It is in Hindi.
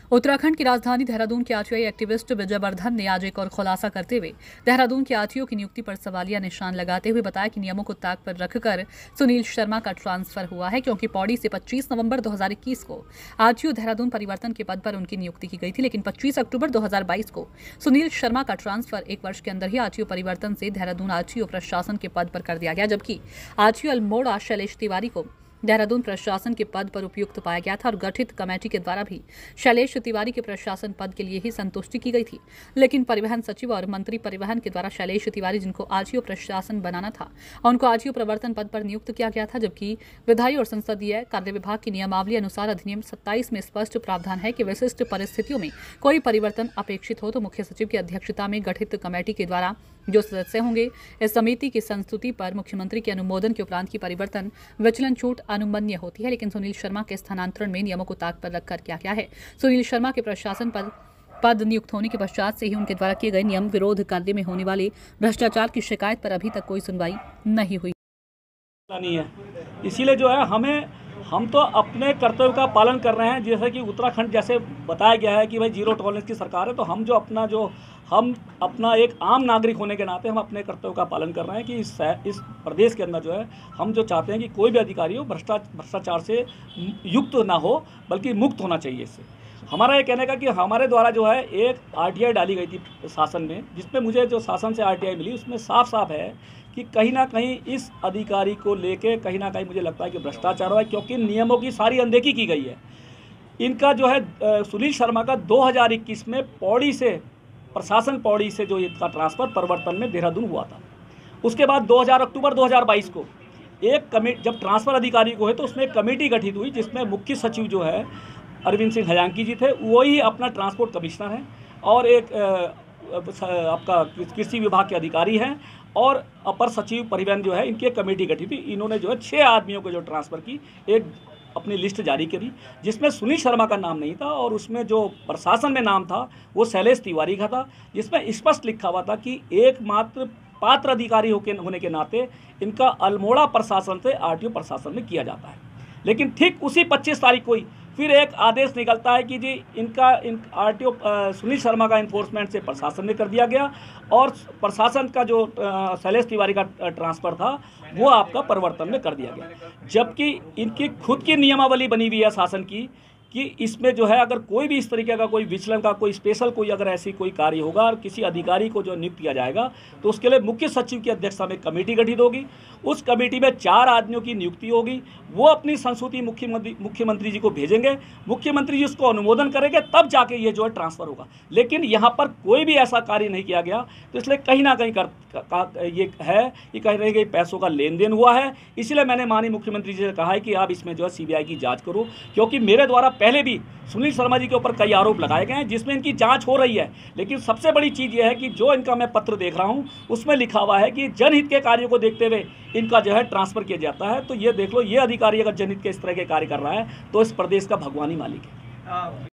उत्तराखंड की राजधानी देहरादून के आरटीआई एक्टिविस्ट विजय वर्धन ने आज एक और खुलासा करते हुए देहरादून के आरटीओ की नियुक्ति पर सवालिया निशान लगाते हुए बताया कि नियमों को ताक पर रखकर सुनील शर्मा का ट्रांसफर हुआ है, क्योंकि पौड़ी से 25 नवंबर 2021 को आरटीओ देहरादून परिवर्तन के पद पर उनकी नियुक्ति की गई थी, लेकिन 25 अक्टूबर 2022 को सुनील शर्मा का ट्रांसफर 1 वर्ष के अंदर ही आरटीओ परिवर्तन से देहरादून आरटीओ प्रशासन के पद पर कर दिया गया, जबकि आरटीओ अल्मोड़ा शैलेश तिवारी को देहरादून प्रशासन के पद पर उपयुक्त पाया गया था और गठित कमेटी के द्वारा भी शैलेश तिवारी के प्रशासन पद के लिए ही संतुष्टि की गई थी। लेकिन परिवहन सचिव और मंत्री परिवहन के द्वारा शैलेश तिवारी, जिनको आरटीओ प्रशासन बनाना था, उनको आरटीओ प्रवर्तन पद पर नियुक्त किया गया था, जबकि विधायी और संसदीय कार्य विभाग की नियमावली अनुसार अधिनियम 27 में स्पष्ट प्रावधान है कि विशिष्ट परिस्थितियों में कोई परिवर्तन अपेक्षित हो तो मुख्य सचिव की अध्यक्षता में गठित कमेटी के द्वारा जो सदस्य होंगे, इस समिति की संस्तुति पर मुख्यमंत्री के अनुमोदन के उपरांत की परिवर्तन विचलन छूट अनुमन्य होती है। लेकिन सुनील शर्मा के स्थानांतरण में नियमों को ताक पर रखकर किया गया है। सुनील शर्मा के प्रशासन पद नियुक्त होने के पश्चात से ही उनके द्वारा किए गए नियम विरोध कार्य में होने वाले भ्रष्टाचार की शिकायत पर अभी तक कोई सुनवाई नहीं हुई। इसीलिए जो है हम तो अपने कर्तव्य का पालन कर रहे हैं। जैसे कि उत्तराखंड जैसे बताया गया है कि भाई जीरो टॉलरेंस की सरकार है, तो हम अपना एक आम नागरिक होने के नाते हम अपने कर्तव्य का पालन कर रहे हैं कि इस प्रदेश के अंदर जो है हम जो चाहते हैं कि कोई भी अधिकारी हो भ्रष्टाचार से युक्त ना हो, बल्कि मुक्त होना चाहिए। इससे हमारा ये कहने का कि हमारे द्वारा जो है एक आरटीआई डाली गई थी शासन में, जिसमें मुझे जो शासन से आरटीआई मिली उसमें साफ साफ है कि कहीं ना कहीं इस अधिकारी को लेके कहीं ना कहीं मुझे लगता है कि भ्रष्टाचार हुआ है, क्योंकि नियमों की सारी अनदेखी की गई है। इनका जो है सुनील शर्मा का 2021 में पौड़ी से जो इसका ट्रांसफ़र परिवर्तन में देहरादून हुआ था। उसके बाद अक्टूबर 2022 को जब ट्रांसफ़र अधिकारी को है तो उसमें एक कमेटी गठित हुई, जिसमें मुख्य सचिव जो है अरविंद सिंह हजांकी जी थे, वही अपना ट्रांसपोर्ट कमिश्नर हैं, और एक आपका कृषि विभाग के अधिकारी हैं, और अपर सचिव परिवहन जो है, इनकी एक कमेटी गठित थी। इन्होंने जो है 6 आदमियों को जो ट्रांसफ़र की एक अपनी लिस्ट जारी करी, जिसमें सुनील शर्मा का नाम नहीं था, और उसमें जो प्रशासन में नाम था वो शैलेश तिवारी का था, जिसमें स्पष्ट लिखा हुआ था कि एकमात्र पात्र अधिकारी होने के नाते इनका अल्मोड़ा प्रशासन से आरटीओ प्रशासन में किया जाता है। लेकिन ठीक उसी 25 तारीख को ही फिर एक आदेश निकलता है कि जी इनका आरटीओ सुनील शर्मा का इन्फोर्समेंट से प्रशासन में कर दिया गया, और प्रशासन का जो शैलेश तिवारी का ट्रांसफ़र था वो आपका परिवर्तन में कर दिया गया। जबकि इनकी खुद की नियमावली बनी हुई है शासन की कि इसमें जो है अगर कोई भी इस तरीके का कोई विचलन का कोई स्पेशल कोई अगर ऐसी कोई कार्य होगा और किसी अधिकारी को जो नियुक्त किया जाएगा तो उसके लिए मुख्य सचिव की अध्यक्षता में कमेटी गठित होगी। उस कमेटी में 4 आदमियों की नियुक्ति होगी। वो अपनी संस्तुति मुख्यमंत्री जी को भेजेंगे, मुख्यमंत्री जी उसको अनुमोदन करेंगे, तब जाके ये जो है ट्रांसफ़र होगा। लेकिन यहाँ पर कोई भी ऐसा कार्य नहीं किया गया, तो इसलिए कहीं ना कहीं ये है कि कहीं ना कहीं पैसों का लेन देन हुआ है। इसलिए मैंने माननीय मुख्यमंत्री जी से कहा है कि आप इसमें जो है सीबीआई की जाँच करो, क्योंकि मेरे द्वारा पहले भी सुनील शर्मा जी के ऊपर कई आरोप लगाए गए हैं, जिसमें इनकी जांच हो रही है। लेकिन सबसे बड़ी चीज़ यह है कि जो इनका मैं पत्र देख रहा हूं उसमें लिखा हुआ है कि जनहित के कार्यों को देखते हुए इनका जो है ट्रांसफ़र किया जाता है। तो ये देख लो, ये अधिकारी अगर जनहित के इस तरह के कार्य कर रहा है तो इस प्रदेश का भगवान ही मालिक है।